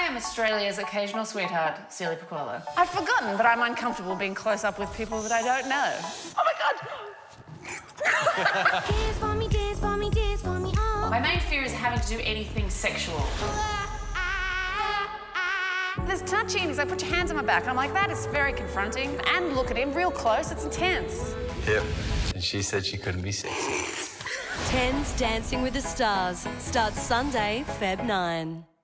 am Australia's occasional sweetheart, Celia Pacquola. I've forgotten that I'm uncomfortable being close up with people that I don't know. Oh my God! Dance for me, dance for me, dance for me, oh. My main fear is having to do anything sexual. There's touching. He's like, put your hands on my back. And I'm like, that is very confronting. And look at him real close. It's intense. Yep. And she said she couldn't be sexy. Ten's Dancing with the Stars starts Sunday, Feb 9.